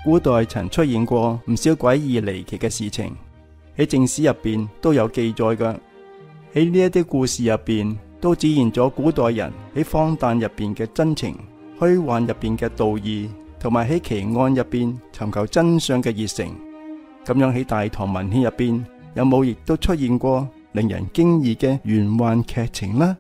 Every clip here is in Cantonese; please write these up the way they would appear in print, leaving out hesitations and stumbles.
古代曾出現過唔少詭異離奇嘅事情，喺正史入邊都有記載㗎。喺呢一啲故事入邊，都展現咗古代人喺荒誕入邊嘅真情，虛幻入邊嘅道義，同埋喺奇案入邊尋求真相嘅熱誠。咁樣喺大唐文獻入邊，有冇亦都出現過令人驚異嘅玄幻劇情呢？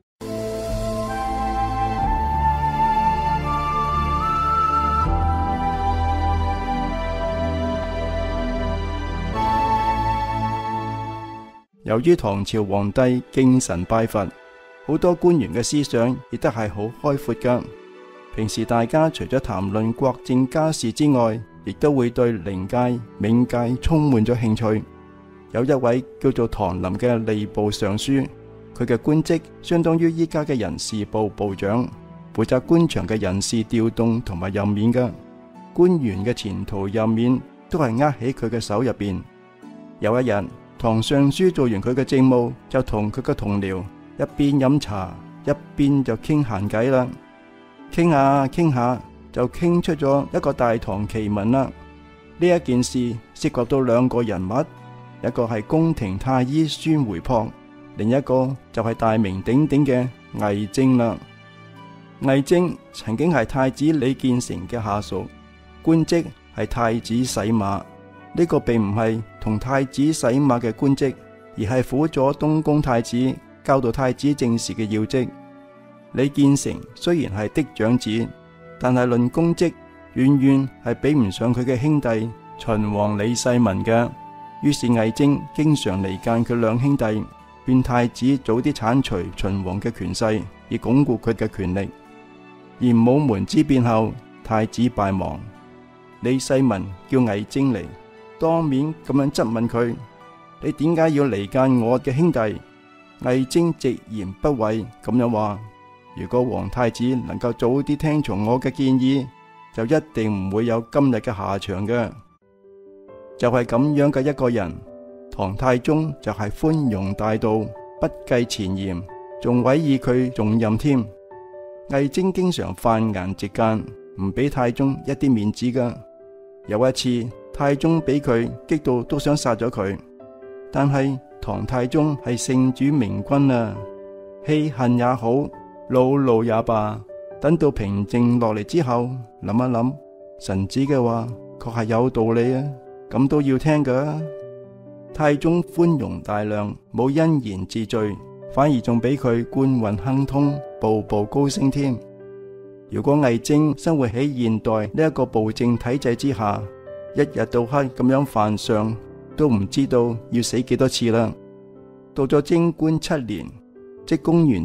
由於唐朝皇帝敬神拜佛，好多官員嘅思想亦都係好開闊㗎。平時大家除咗談論國政家事之外，亦都會對靈界、冥界充滿咗興趣。有一位叫做唐林嘅吏部尚書，佢嘅官職相當於依家嘅人事部部長，負責官場嘅人事調動同埋任免㗎。官員嘅前途任免都係握喺佢嘅手入邊。有一日，唐尚書做完佢嘅政務，就同佢嘅同僚一邊飲茶一邊就傾閒偈啦。傾下傾下就傾出咗一個大唐奇聞啦。呢一件事涉及到兩個人物，一個係宮廷太醫孫回璞，另一個就係大名鼎鼎嘅魏徵啦。魏徵曾經係太子李建成嘅下屬，官職係太子洗馬。呢個並唔係同太子洗馬嘅官職，而係輔佐東宮太子教導太子政事嘅要職。李建成雖然係嫡長子，但係論功績遠遠係比唔上佢嘅兄弟秦王李世民嘅。於是魏徵經常離間佢兩兄弟，勸太子早啲剷除秦王嘅權勢，以鞏固佢嘅權力。而武門之變後，太子敗亡，李世民叫魏徵嚟，當面咁樣質問佢：你點解要離間我嘅兄弟？魏徵直言不諱咁樣話：如果皇太子能夠早啲聽從我嘅建議，就一定唔會有今日嘅下場嘅。就係咁樣嘅一個人，唐太宗就係寬容大度，不計前嫌，仲委以佢重任添。魏徵經常犯顏直諫，唔俾太宗一啲面子噶。有一次，太宗俾佢激到都想殺咗佢，但係唐太宗係聖主明君啊，氣恨也好，惱怒也罷，等到平靜落嚟之後，諗一諗，臣子嘅話確係有道理啊，咁都要聽噶。太宗寬容大量，冇因言治罪，反而仲俾佢官運亨通，步步高升添。如果魏徵生活喺現代呢一個暴政體制之下，一日到黑咁樣犯上，都唔知道要死幾多次啦。到咗貞觀7年，即公元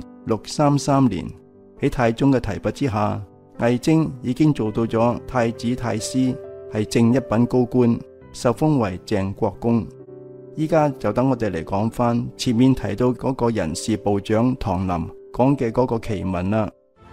633年，喺太宗嘅提拔之下，魏徵已經做到咗太子太師，係正一品高官，受封為鄭國公。依家就等我哋嚟講翻前面提到嗰個人事部長唐林講嘅嗰個奇聞啦。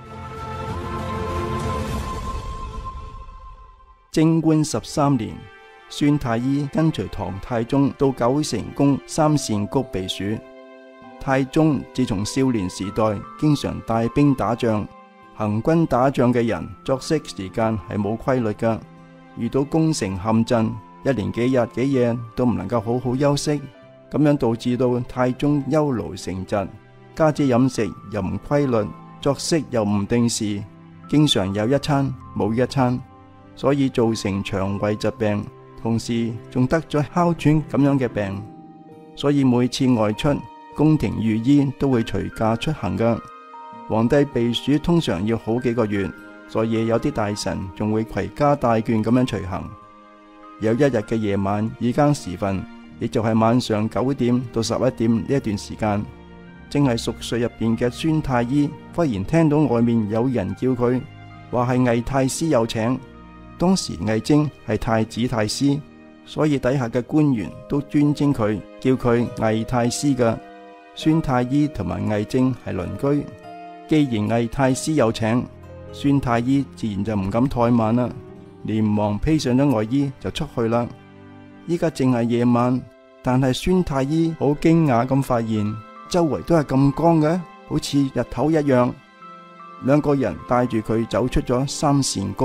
貞觀13年，孫太醫跟隨唐太宗到九成宮三善谷避暑。太宗自從少年時代經常帶兵打仗，行軍打仗嘅人作息時間係冇規律噶，遇到攻城陷陣，一連幾日幾夜都唔能夠好好休息，咁樣導致到太宗憂勞成疾，加之飲食又唔規律，作息又唔定時，經常有一餐冇一餐，所以造成腸胃疾病，同時仲得咗哮喘咁樣嘅病。所以每次外出，宮廷御醫都會隨駕出行噶。皇帝避暑通常要好幾個月，所以有啲大臣仲會攜家帶眷咁樣隨行。有一日嘅夜晚已更時分，亦就係晚上9點到11點呢一段時間，正係熟睡入邊嘅孫太醫忽然聽到外面有人叫佢，話係魏太師有請。當時魏徵係太子太師，所以底下嘅官員都尊稱佢，叫佢魏太師噶。孫太醫同埋魏徵係鄰居，既然魏太師有請，孫太醫自然就唔敢怠慢啦，連忙披上咗外衣就出去啦。依家正係夜晚，但係孫太醫好驚訝咁發現周圍都係咁光嘅，好似日頭一樣。兩個人帶住佢走出咗三善谷，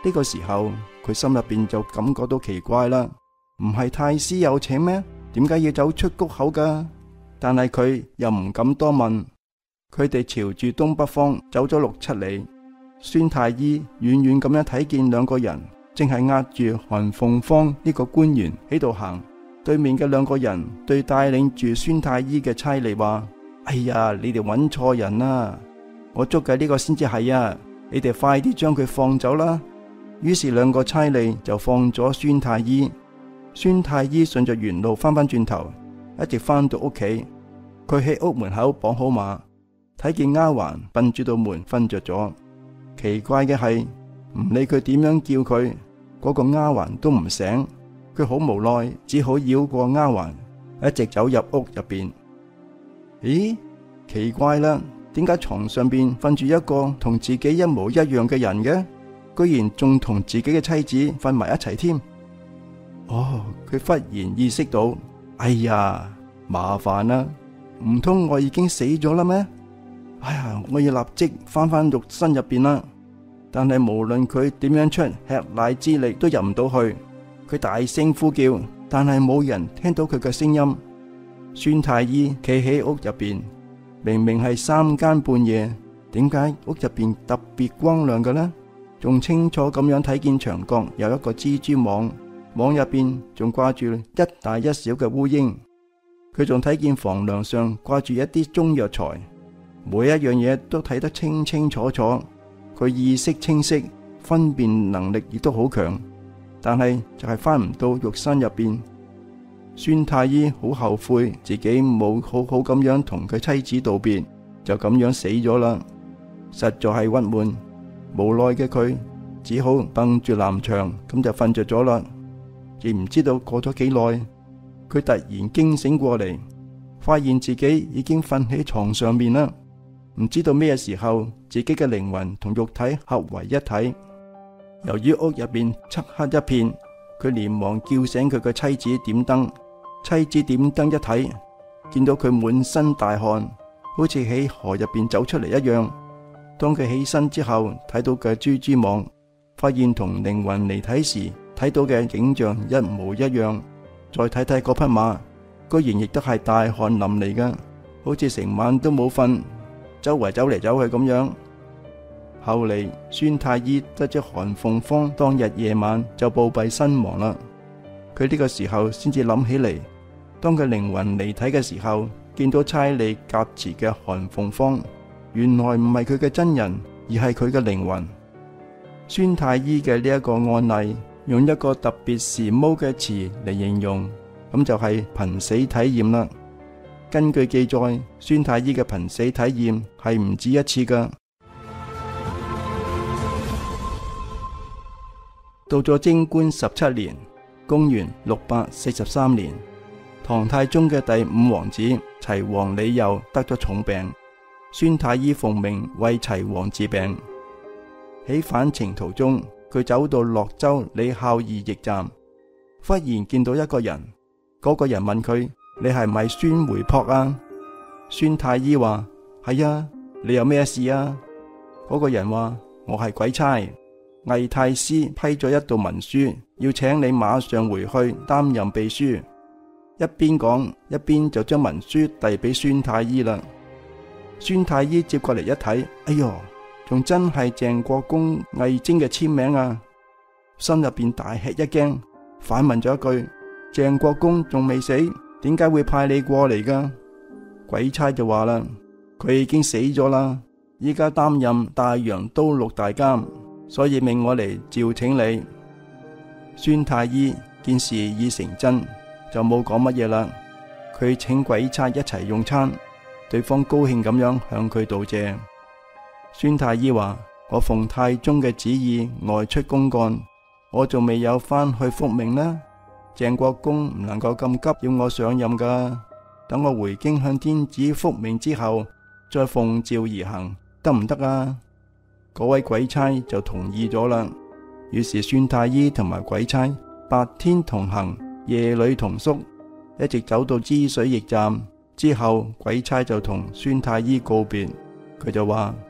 呢個時候佢心入邊就感覺到奇怪啦，唔係太師有請咩？點解要走出谷口噶？但係佢又唔敢多問。佢哋朝住東北方走咗6-7里，孫太醫遠遠咁樣睇見兩個人正係押住韓鳳芳呢個官員喺度行。對面嘅兩個人對帶領住孫太醫嘅差吏話：哎呀，你哋揾錯人啦！我捉嘅呢個先至係啊！你哋快啲將佢放走啦！於是兩個差吏就放咗孫太醫。孫太醫順着原路翻轉頭，一直翻到屋企。佢喺屋門口綁好馬，睇見丫鬟瞓住道門瞓着咗。奇怪嘅係，唔理佢點樣叫佢，嗰個丫鬟都唔醒。佢好無奈，只好繞過丫鬟，一直走入屋入邊。咦，奇怪啦，點解床上邊瞓住一個同自己一模一樣嘅人嘅？居然仲同自己嘅妻子瞓埋一齊添。哦，佢忽然意識到，哎呀，麻煩啦，唔通我已經死咗啦咩？哎呀，我要立即翻肉身入邊啦。但係無論佢點樣出吃奶之力都入唔到去。佢大聲呼叫，但係冇人聽到佢嘅聲音。孫太醫企喺屋入邊，明明係3更半夜，點解屋入邊特別光亮嘅呢？仲清楚咁樣睇見牆角有一個蜘蛛網，網入邊仲掛住一大一小嘅烏蠅。佢仲睇見房梁上掛住一啲中藥材，每一樣嘢都睇得清清楚楚。佢意識清晰，分辨能力亦都好強。但係就係翻唔到肉身入邊。孫太醫好後悔自己冇好好咁樣同佢妻子道別，就咁樣死咗啦，實在係鬱悶。無奈嘅佢只好蹦住南牆咁就瞓着咗啦。亦唔知道過咗幾耐，佢突然驚醒過嚟，發現自己已經瞓喺床上面啦。唔知道咩時候自己嘅靈魂同肉體合為一體。由於屋入邊漆黑一片，佢連忙叫醒佢嘅妻子點燈。妻子點燈一睇，見到佢滿身大汗，好似喺河入邊走出嚟一樣。當佢起身之後，睇到嘅蜘蛛網，發現同靈魂離體時睇到嘅景象一模一樣。再睇睇嗰匹馬，居然亦都係大汗淋漓㗎，好似成晚都冇瞓，周圍走嚟走去咁樣。後嚟孫太醫得知韓鳳芳當日夜晚就暴斃身亡啦。佢呢個時候先至諗起嚟，當佢靈魂離體嘅時候，見到差吏夾持嘅韓鳳芳，原來唔係佢嘅真人，而係佢嘅靈魂。孫太醫嘅呢一個案例，用一個特別時髦嘅詞嚟形容，咁就係瀕死體驗啦。根據記載，孫太醫嘅瀕死體驗係唔止一次噶。到咗貞觀17年，公元643年，唐太宗嘅第5王子齊王李佑得咗重病，孫太醫奉命為齊王治病。喺返程途中，佢走到洛州李孝義驛站，忽然見到一個人。嗰個人問佢：你係咪孫回璞啊？孫太醫話：係啊，你有咩事啊？嗰個人話：我係鬼差。魏太師批咗一道文書，要請你馬上回去擔任秘書。一邊講，一邊就將文書遞俾孫太醫啦。孫太醫接過嚟一睇，哎喲，仲真係鄭國公魏徵嘅簽名啊！心入邊大吃一驚，反問咗一句：鄭國公仲未死，點解會派你過嚟噶？鬼差就話啦：佢已經死咗啦，依家擔任大洋都督大監，所以命我嚟召請你。孫太醫見事已成真，就冇講乜嘢啦。佢請鬼差一齊用餐，對方高興咁樣向佢道謝。孫太醫話：我奉太宗嘅旨意外出公幹，我仲未有翻去復命呢。鄭國公唔能夠咁急要我上任噶，等我回京向天子復命之後，再奉詔而行，得唔得啊？嗰位鬼差就同意咗啦。於是孫太醫同埋鬼差白天同行，夜裏同宿，一直走到支水驛站之後，鬼差就同孫太醫告別。佢就話：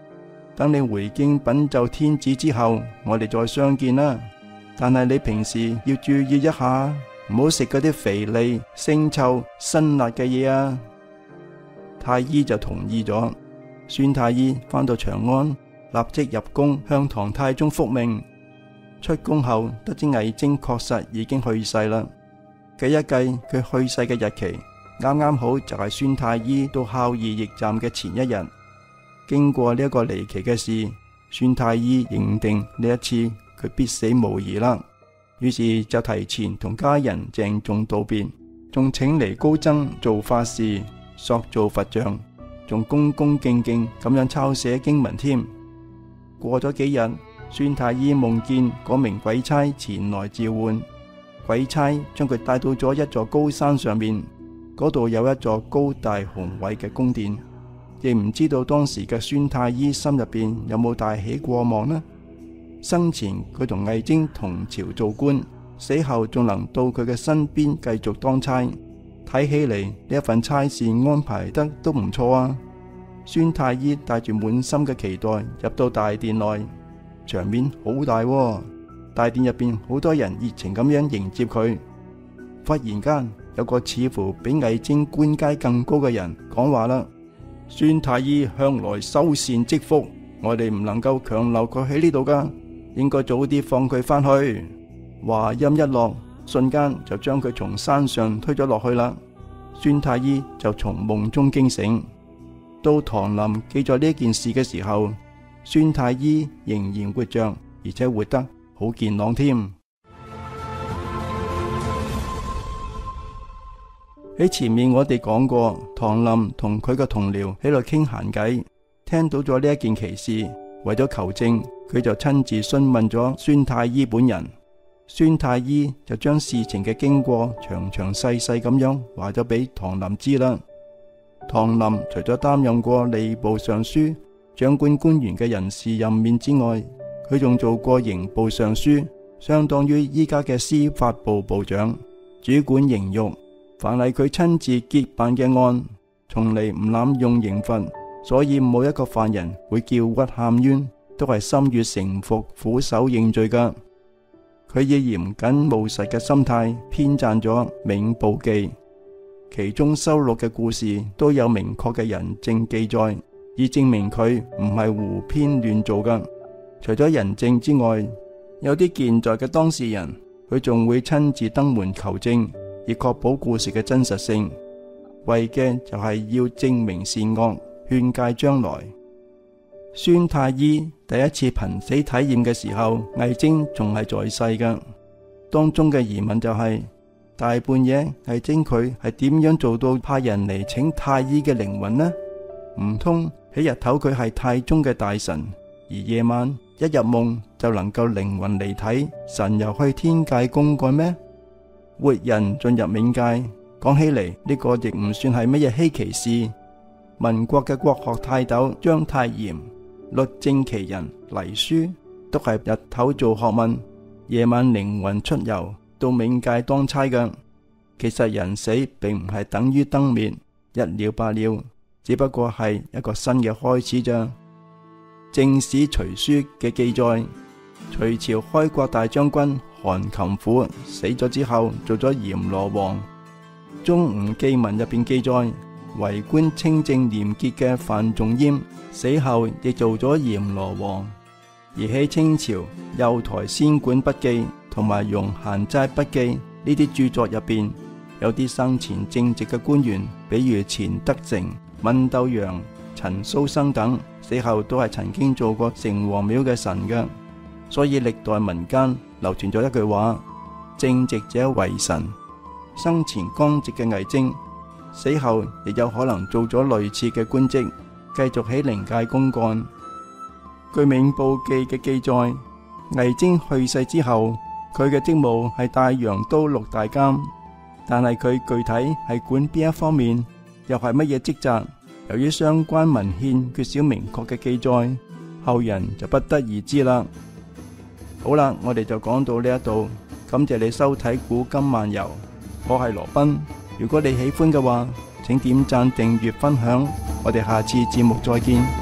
等你回京稟奏天子之後，我哋再相見啦。但係你平時要注意一下，唔好食嗰啲肥膩、腥臭、辛辣嘅嘢啊。太醫就同意咗。孫太醫返到長安，立即入宮向唐太宗復命。出宮後得知魏徵確實已經去世啦。計一計佢去世嘅日期，啱啱好就係孫太醫到孝義驛站嘅前一日。經過呢一個離奇嘅事，孫太醫認定呢一次佢必死無疑啦。於是就提前同家人鄭重道別，仲請嚟高僧做法事，塑造佛像，仲恭恭敬敬咁樣抄寫經文添。過咗幾日，孫太醫夢見嗰名鬼差前來召喚，鬼差將佢帶到咗一座高山上面，嗰度有一座高大雄偉嘅宮殿。亦唔知道當時嘅孫太醫心入邊有冇大喜過望呢？生前佢同魏徵同朝做官，死後仲能到佢嘅身邊繼續當差，睇起嚟呢一份差事安排得都唔錯啊！孫太醫帶住滿心嘅期待入到大殿內，場面好大喎。大殿入邊好多人熱情咁樣迎接佢。忽然間有個似乎比魏徵官階更高嘅人講話啦：孫太醫向來修善積福，我哋唔能夠強留佢喺呢度噶，應該早啲放佢翻去。話音一落，瞬間就將佢從山上推咗落去啦。孫太醫就從夢中驚醒。到唐林記載呢件事嘅時候，孫太醫仍然活着，而且活得好健朗添。喺前面我哋講過，唐林同佢嘅同僚喺度傾閒偈，聽到咗呢一件奇事，為咗求證，佢就親自詢問咗孫太醫本人。孫太醫就將事情嘅經過詳詳細細咁樣話咗俾唐林知啦。唐林除咗擔任過吏部尚書、掌管官員嘅人事任免之外，佢仲做過刑部尚書，相當於依家嘅司法部部長，主管刑獄。凡係佢親自結辦嘅案，從嚟唔濫用刑罰，所以冇一個犯人會叫屈喊冤，都係心悅誠服，俯首認罪噶。佢以嚴謹務實嘅心態編撰咗《冥報記》，其中收錄嘅故事都有明確嘅人證記載，以證明佢唔係胡編亂造噶。除咗人證之外，有啲健在嘅當事人，佢仲會親自登門求證，以確保故事嘅真實性，為嘅就係要證明善惡，勸誡將來。孫太醫第一次瀕死體驗嘅時候，魏徵仲係在世噶。當中嘅疑問就係，大半夜魏徵佢係點樣做到派人嚟請太醫嘅靈魂呢？唔通喺日頭佢係太宗嘅大臣，而夜晚一入夢就能夠靈魂離體，神遊去天界公幹咩？活人進入冥界，講起嚟呢個亦唔算係乜嘢稀奇事。民國嘅國學泰斗章太炎、律政奇人黎書都係日頭做學問，夜晚靈魂出遊到冥界當差嘅。其實人死並唔係等於燈滅，一了百了，只不過係一個新嘅開始咋。正史隋書嘅記載，隋朝開國大將軍韓擒虎死咗之後做咗閻羅王。中吳記文入邊記載，為官清正廉潔嘅范仲淹死後亦做咗閻羅王。而喺清朝《右台仙館筆記》同埋《容閒齋筆記》呢啲著作入邊，有啲生前正直嘅官員，比如錢德成、閔斗陽、陳蘇生等，死後都係曾經做過城隍廟嘅神嘅。所以歷代民間流傳咗一句話：正直者為神。生前剛直嘅魏徵，死後亦有可能做咗類似嘅官職，繼續喺靈界公幹。據《冥報記》嘅記載，魏徵去世之後，佢嘅職務係大洋都督大監，但係佢具體係管邊一方面，又係乜嘢職責？由於相關文獻缺少明確嘅記載，後人就不得而知啦。好啦，我哋就講到呢一度，感謝你收睇古今漫遊，我係羅賓。如果你喜歡嘅話，請點讚、訂閱、分享，我哋下次節目再見。